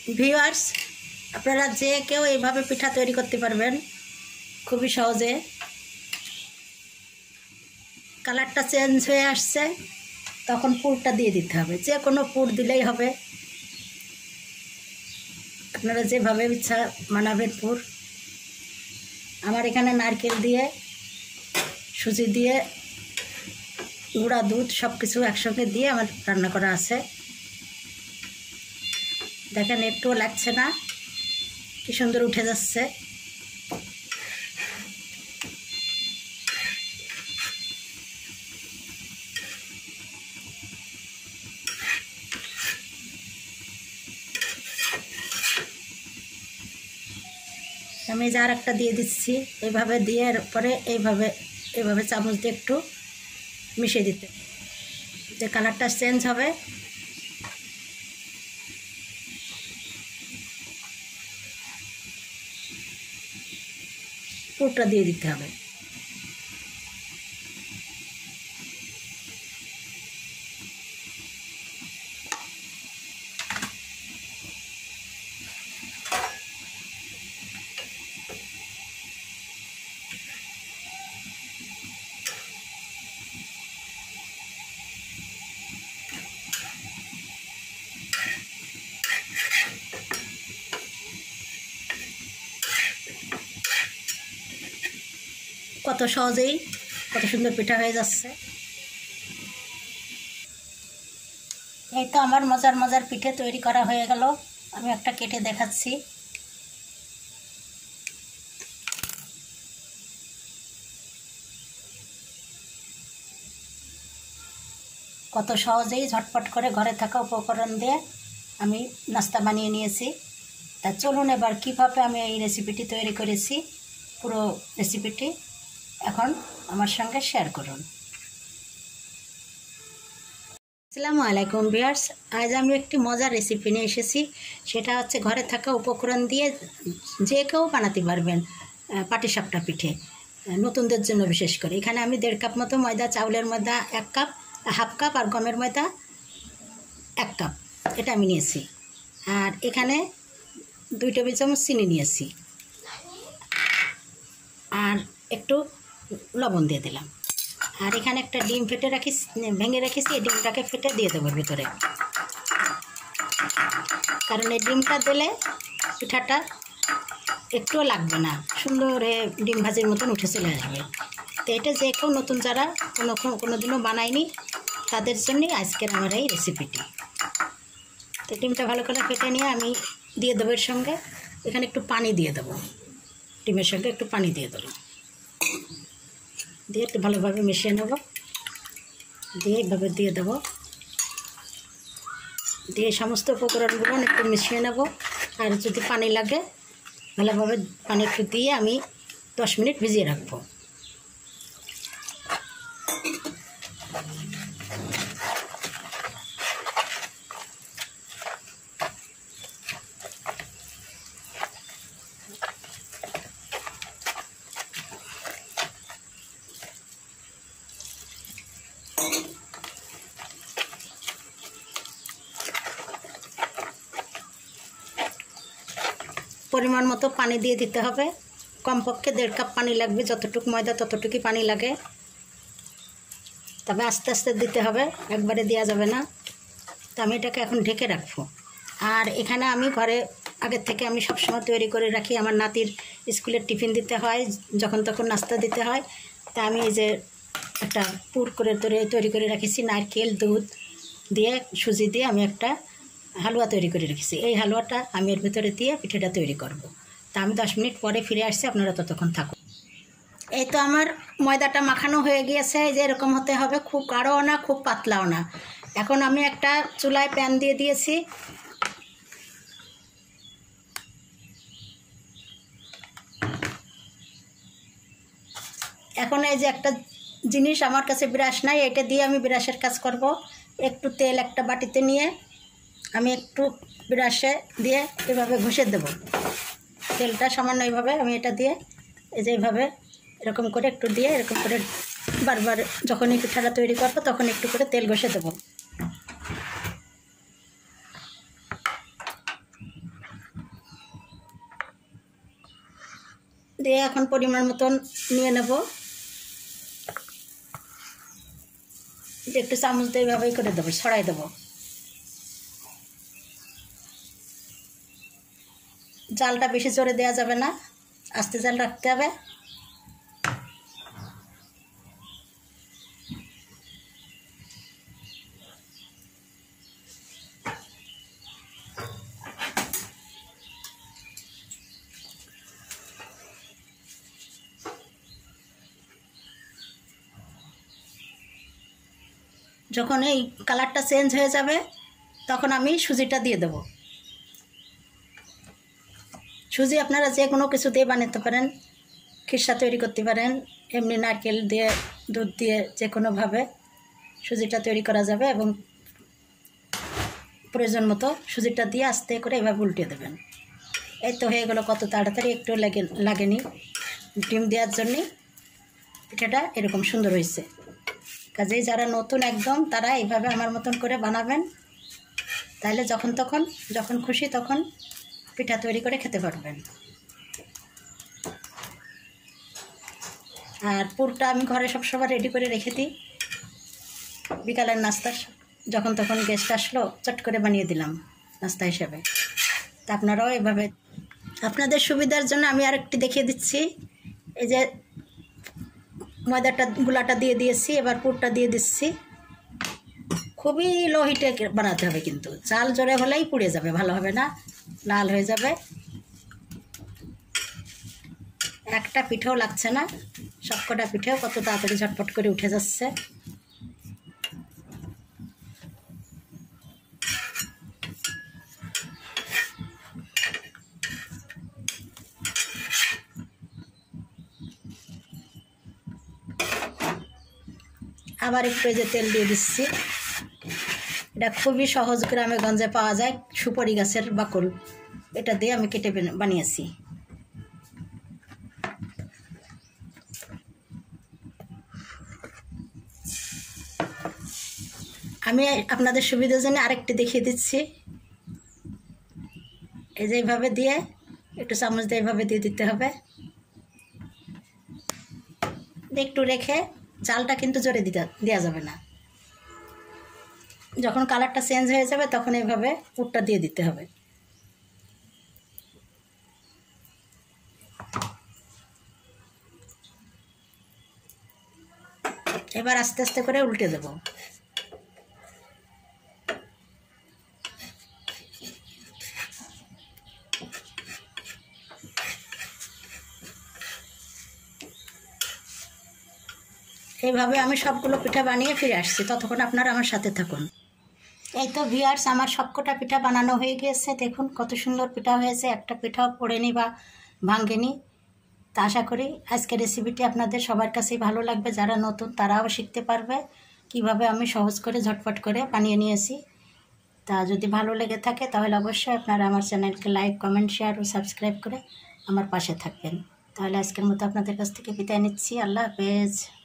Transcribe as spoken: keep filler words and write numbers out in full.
Viewers, আপনারা যে কেউ এইভাবে পিঠা তৈরি করতে পারবেন খুবই সহজে। কালারটা চেঞ্জ হয়ে আসছে, তখন পুরটা দিয়ে দিতে হবে। যে কোনো পুর দিলেই হবে, আপনারা যেভাবে ইচ্ছা বানাবেন পুর। আমার এখানে নারকেল দিয়ে, সুজি দিয়ে, গুঁড়া দুধ সব কিছু একসঙ্গে দিয়ে আমার রান্না করা আছে। দেখেন একটুও লাগছে না, কি সুন্দর উঠে যাচ্ছে। আমি যার একটা দিয়ে দিচ্ছি, এইভাবে দিয়ে পরে এইভাবে এইভাবে চামচ দিয়ে একটু মিশিয়ে দিতে, যে কালারটা চেঞ্জ হবে। পুরটা দিয়ে দিতে হবে। কত সহজেই কত সুন্দর পিঠা হয়ে যাচ্ছে। এই তো আমার মজার মজার পিঠে তৈরি করা হয়ে গেল। আমি একটা কেটে দেখাচ্ছি। কত সহজেই ঝটপট করে ঘরে থাকা উপকরণ দিয়ে আমি নাস্তা বানিয়ে নিয়েছি। তা চলুন এবার কীভাবে আমি এই রেসিপিটি তৈরি করেছি, পুরো রেসিপিটি এখন আমার সঙ্গে শেয়ার করুন। আসসালামু আলাইকুম ভিউয়ার্স, আজ আমি একটি মজার রেসিপি নিয়ে এসেছি। সেটা হচ্ছে ঘরে থাকা উপকরণ দিয়ে যে কেউ বানাতে পারবেন পাটিসাপটা পিঠে, নতুনদের জন্য বিশেষ করে। এখানে আমি দেড় কাপ মতো ময়দা, চাউলের ময়দা এক কাপ, হাফ কাপ, আর গমের ময়দা এক কাপ, এটা আমি নিয়েছি। আর এখানে দুই টেবিল চামচ চিনি নিয়েছি, আর একটু লবণ দিয়ে দিলাম। আর এখানে একটা ডিম ফেটে রাখি, ভেঙে রেখেছি। এই ডিমটাকে ফেটে দিয়ে দেবো ভিতরে, কারণ এই ডিমটা দিলে পিঠাটা একটুও লাগবে না, সুন্দর ডিম ভাজির মতন উঠে চলে আসবে। তো এটা যে কেউ নতুন যারা কোনো কোনো দিনও বানায়নি তাদের জন্যই আজকের আমার এই রেসিপিটি। তো ডিমটা ভালো করে ফেটে নিয়ে আমি দিয়ে দেবো এর সঙ্গে। এখানে একটু পানি দিয়ে দেবো, ডিমের সঙ্গে একটু পানি দিয়ে দেবো, দিয়ে একটু ভালোভাবে মিশিয়ে নেব। দিয়ে এইভাবে দিয়ে দেবো, দিয়ে সমস্ত উপকরণগুলো একটু মিশিয়ে নেব। আর যদি পানি লাগে ভালোভাবে পানি একটু দিয়ে আমি দশ মিনিট ভিজিয়ে রাখবো। পরিমাণ মতো পানি দিয়ে দিতে হবে, কমপক্ষে দেড় কাপ পানি লাগবে। যতটুকু ময়দা ততটুকুই পানি লাগে, তবে আস্তে আস্তে দিতে হবে, একবারে দেওয়া যাবে না। তো আমি এটাকে এখন ঢেকে রাখবো। আর এখানে আমি ঘরে আগের থেকে আমি সবসময় তৈরি করে রাখি, আমার নাতির স্কুলের টিফিন দিতে হয়, যখন তখন নাস্তা দিতে হয়। তা আমি এই যে একটা পুর করে তৈরি করে রাখেছি, নারকেল দুধ দিয়ে, সুজি দিয়ে আমি একটা হালুয়া তৈরি করে রেখেছি। এই হালুয়াটা আমি এর ভিতরে দিয়ে পিঠাটা তৈরি করব। তা আমি দশ মিনিট পরে ফিরে আসছি, আপনারা ততক্ষণ থাকুন। এই তো আমার ময়দাটা মাখানো হয়ে গিয়েছে। এই যে এরকম হতে হবে, খুব গাঢ়ও না খুব পাতলাও না। এখন আমি একটা চুলায় প্যান দিয়ে দিয়েছি। এখন এই যে একটা জিনিস আমার কাছে ব্রাশ নাই, এটা দিয়ে আমি ব্রাশের কাজ করব। একটু তেল একটা বাটিতে নিয়ে আমি একটু ব্রাশে দিয়ে এভাবে ঘষে দেব। তেলটা সামান্য এইভাবে আমি এটা দিয়ে এই যে এইভাবে এরকম করে একটু দিয়ে এরকম করে বারবার যখনই পিঠাটা তৈরি করবো তখন একটু করে তেল ঘষে দেব। দিয়ে এখন পরিমাণ মতন নিয়ে নেব। একটু চামচ দিয়ে এভাবেই করে দেবো, ছড়াই দেবো। জালটা বেশি জোরে দেওয়া যাবে না, আস্তে জাল রাখতে হবে। যখন এই কালারটা চেঞ্জ হয়ে যাবে তখন আমি সুজিটা দিয়ে দেব। সুজি আপনারা যে কোনো কিছু দিয়ে বানাতে পারেন, খিরসা তৈরি করতে পারেন, এমনি নারকেল দিয়ে দুধ দিয়ে যে কোনোভাবে সুজিটা তৈরি করা যাবে। এবং প্রয়োজন মতো সুজিটা দিয়ে আস্তে করে এভাবে উল্টে দেবেন। এই তো হয়ে গেল, কত তাড়াতাড়ি, একটু লাগে লাগেনি ডিম দেওয়ার জন্যে পিঠাটা এরকম সুন্দর হয়েছে। কাজেই যারা নতুন একদম তারা এইভাবে আমার মতন করে বানাবেন, তাহলে যখন তখন যখন খুশি তখন পিঠা তৈরি করে খেতে পারবেন। আর পুরটা আমি ঘরে সবসময় রেডি করে রেখে দিই, বিকালের নাস্তা যখন তখন গেস্ট আসলো চট করে বানিয়ে দিলাম নাস্তা হিসাবে। তা আপনারাও এভাবে, আপনাদের সুবিধার জন্য আমি আরেকটি দেখিয়ে দিচ্ছি। এই যে ময়দাটা গুলাটা দিয়ে দিয়েছি, এবার পুরটা দিয়ে দিচ্ছি। খুবই লো হিটে বানাতে হবে, কিন্তু চাল জোরে হলেই পুড়ে যাবে, ভালো হবে না, লাল হয়ে যাবে। একটা পিঠেও লাগছে না, সবকটা পিঠেও কত তাড়াতাড়ি ঝটপট করে উঠে যাচ্ছে। আবার একটু এই যে তেল দিয়ে দিচ্ছি। এটা খুবই সহজ, গ্রামে গঞ্জে পাওয়া যায় সুপারি গাছের বাকল, এটা দিয়ে আমি কেটে বানিয়েছি। আমি আপনাদের সুবিধার জন্য আরেকটি দেখিয়ে দিচ্ছি। এই যে এইভাবে দিয়ে একটু চামচ দিয়ে এইভাবে দিয়ে দিতে হবে, একটু রেখে। চালটা কিন্তু জোরে দিতে দেওয়া যাবে না, যখন কালারটা চেঞ্জ হয়ে যাবে তখন এইভাবে পুরটা দিয়ে দিতে হবে। এবার আস্তে আস্তে করে উল্টে দেব। এইভাবে আমি সবগুলো পিঠা বানিয়ে ফিরে আসছি, ততক্ষণ আপনারা আমার সাথে থাকুন। এই তো ভিউয়ার্স, আমার সবকটা পিঠা বানানো হয়ে গিয়েছে। দেখুন কত সুন্দর পিঠা হয়েছে, একটা পিঠাও পড়েনি বা ভাঙেনি। তা আশা করি আজকের রেসিপিটি আপনাদের সবার কাছেই ভালো লাগবে। যারা নতুন তারাও শিখতে পারবে কিভাবে আমি সহজ করে ঝটপট করে বানিয়ে নিয়েছি। তা যদি ভালো লেগে থাকে তাহলে অবশ্যই আপনারা আমার চ্যানেলকে লাইক, কমেন্ট, শেয়ার ও সাবস্ক্রাইব করে আমার পাশে থাকবেন। তাহলে আজকের মতো আপনাদের কাছ থেকে বিদায় নিচ্ছি। আল্লাহ হাফেজ।